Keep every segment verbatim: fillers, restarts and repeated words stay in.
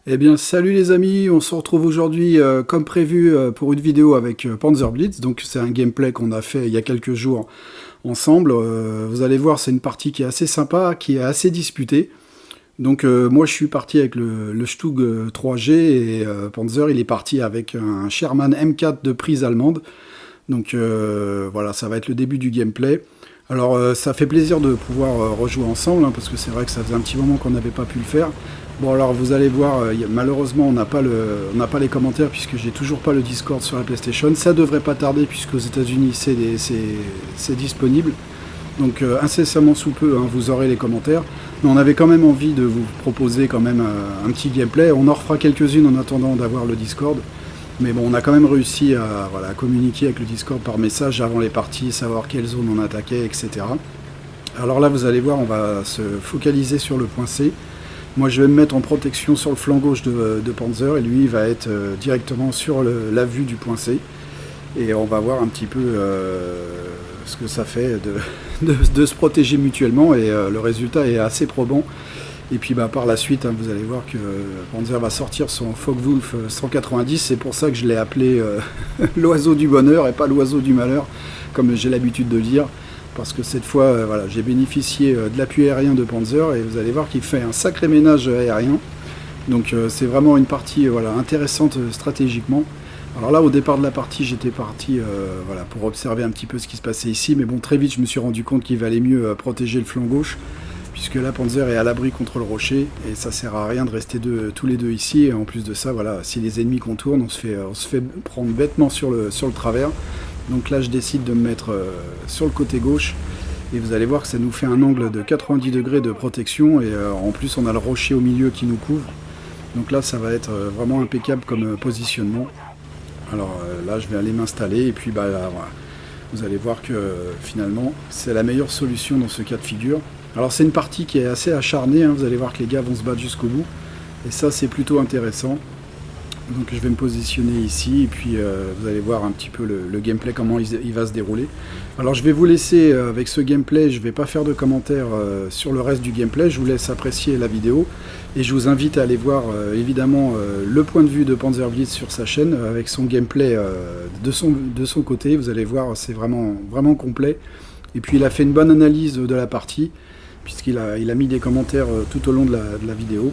Eh bien, salut les amis, on se retrouve aujourd'hui euh, comme prévu euh, pour une vidéo avec euh, Panzer Blitz. Donc c'est un gameplay qu'on a fait il y a quelques jours ensemble. Euh, vous allez voir, c'est une partie qui est assez sympa, qui est assez disputée. Donc euh, moi je suis parti avec le, le Stug euh, trois G et euh, Panzer il est parti avec un Sherman M quatre de prise allemande. Donc euh, voilà, ça va être le début du gameplay. Alors euh, ça fait plaisir de pouvoir euh, rejouer ensemble, hein, parce que c'est vrai que ça faisait un petit moment qu'on n'avait pas pu le faire. Bon alors vous allez voir, euh, y a, malheureusement on n'a pas, le, on n'a pas les commentaires puisque j'ai toujours pas le Discord sur la PlayStation. Ça devrait pas tarder puisque aux États-Unis c'est, c'est, c'est disponible. Donc euh, incessamment sous peu, hein, vous aurez les commentaires. Mais on avait quand même envie de vous proposer quand même euh, un petit gameplay. On en refera quelques-unes en attendant d'avoir le Discord. Mais bon, on a quand même réussi à, voilà, à communiquer avec le Discord par message avant les parties, savoir quelle zone on attaquait, et cetera. Alors là, vous allez voir, on va se focaliser sur le point C. Moi, je vais me mettre en protection sur le flanc gauche de, de Panzer, et lui, il va être euh, directement sur le, la vue du point C. Et on va voir un petit peu euh, ce que ça fait de, de, de se protéger mutuellement, et euh, le résultat est assez probant. Et puis bah, par la suite, hein, vous allez voir que euh, Panzer va sortir son Focke-Wulf cent quatre-vingt-dix. C'est pour ça que je l'ai appelé euh, l'oiseau du bonheur et pas l'oiseau du malheur, comme j'ai l'habitude de le dire. Parce que cette fois, euh, voilà, j'ai bénéficié euh, de l'appui aérien de Panzer et vous allez voir qu'il fait un sacré ménage aérien. Donc euh, c'est vraiment une partie euh, voilà, intéressante euh, stratégiquement. Alors là, au départ de la partie, j'étais parti euh, voilà, pour observer un petit peu ce qui se passait ici. Mais bon, très vite, je me suis rendu compte qu'il valait mieux euh, protéger le flanc gauche, puisque là Panzer est à l'abri contre le rocher, et ça sert à rien de rester deux, tous les deux ici, et en plus de ça, voilà, si les ennemis contournent, on se fait, on se fait prendre bêtement sur le, sur le travers. Donc là je décide de me mettre euh, sur le côté gauche, et vous allez voir que ça nous fait un angle de quatre-vingt-dix degrés de protection, et euh, en plus on a le rocher au milieu qui nous couvre. Donc là ça va être euh, vraiment impeccable comme euh, positionnement. Alors euh, là je vais aller m'installer, et puis bah là, voilà. Vous allez voir que euh, finalement c'est la meilleure solution dans ce cas de figure. Alors c'est une partie qui est assez acharnée, hein. Vous allez voir que les gars vont se battre jusqu'au bout, et ça c'est plutôt intéressant. Donc je vais me positionner ici, et puis euh, vous allez voir un petit peu le, le gameplay, comment il, il va se dérouler. Alors je vais vous laisser euh, avec ce gameplay, je ne vais pas faire de commentaires euh, sur le reste du gameplay, je vous laisse apprécier la vidéo, et je vous invite à aller voir euh, évidemment euh, le point de vue de Panzer Blitz sur sa chaîne, euh, avec son gameplay euh, de, son, de son côté. Vous allez voir, c'est vraiment, vraiment complet, et puis il a fait une bonne analyse de la partie, puisqu'il a, il a mis des commentaires euh, tout au long de la, de la vidéo,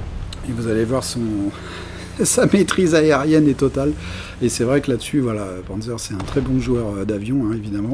et vous allez voir son... sa maîtrise aérienne est totale, et c'est vrai que là-dessus, voilà, Panzer c'est un très bon joueur d'avion, hein, évidemment,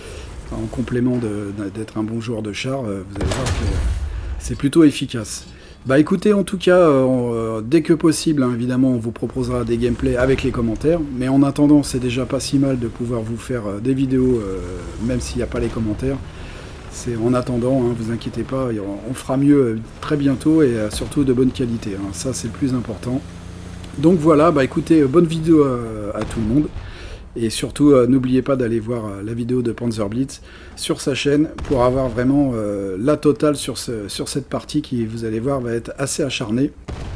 en complément d'être un bon joueur de char. Euh, vous allez voir que c'est plutôt efficace. Bah écoutez, en tout cas, euh, dès que possible, hein, évidemment, on vous proposera des gameplays avec les commentaires, mais en attendant, c'est déjà pas si mal de pouvoir vous faire euh, des vidéos, euh, même s'il n'y a pas les commentaires. C'est en attendant, hein, vous inquiétez pas, on fera mieux euh, très bientôt, et euh, surtout de bonne qualité, hein, ça c'est le plus important. Donc voilà, bah écoutez, bonne vidéo à, à tout le monde, et surtout euh, n'oubliez pas d'aller voir euh, la vidéo de Panzer Blitz sur sa chaîne pour avoir vraiment euh, la totale sur, ce, sur cette partie qui, vous allez voir, va être assez acharnée.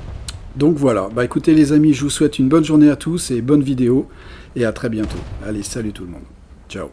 Donc voilà, bah écoutez les amis, je vous souhaite une bonne journée à tous et bonne vidéo, et à très bientôt. Allez, salut tout le monde, ciao.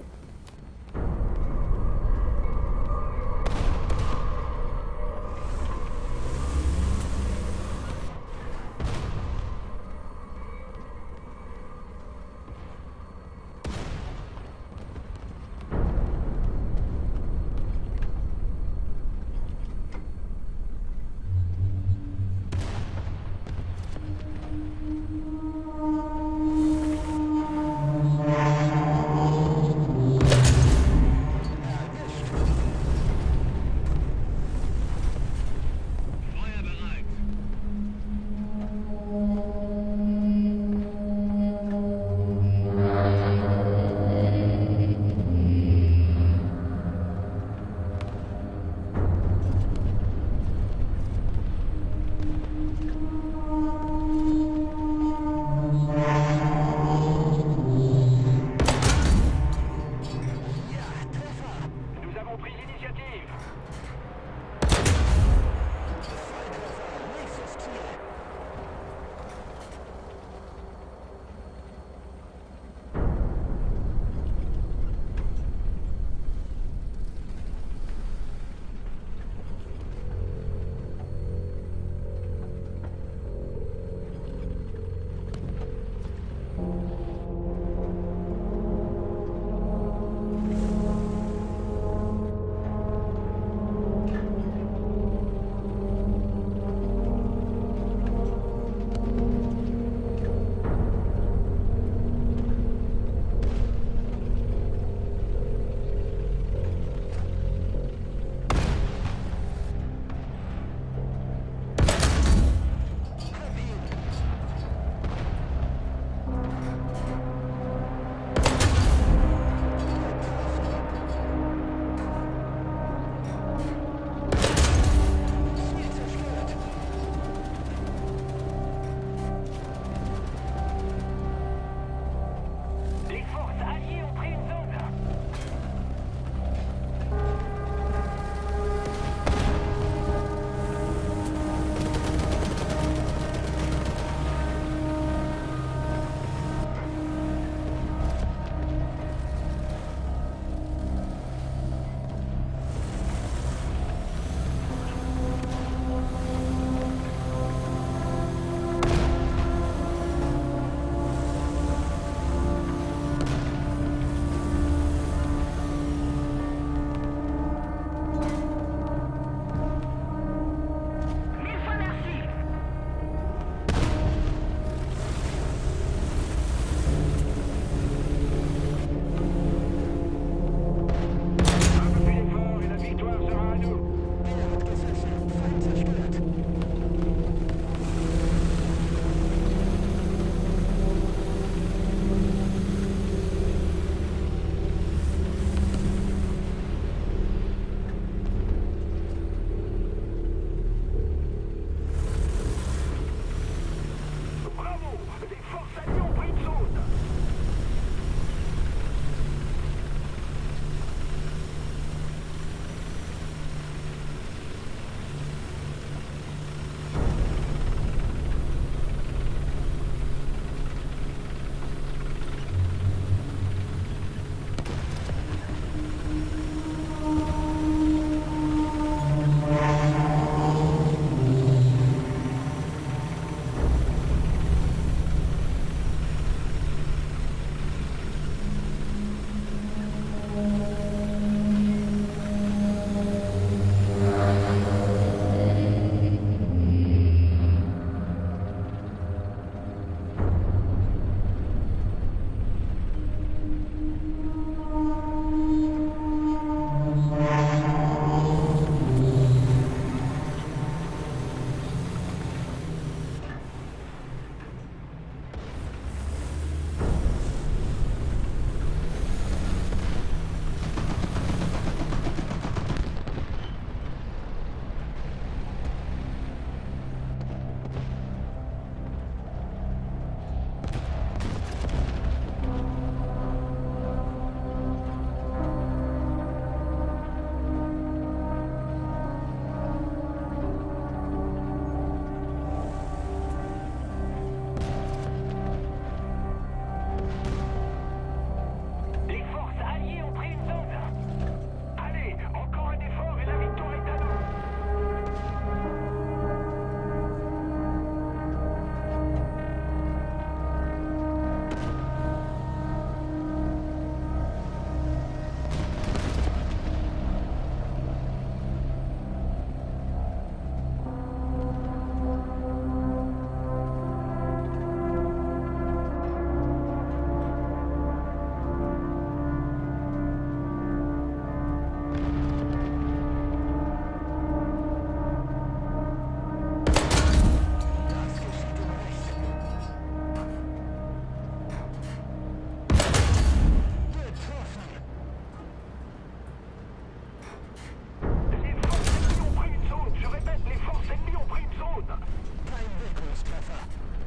vehicles, Straffa.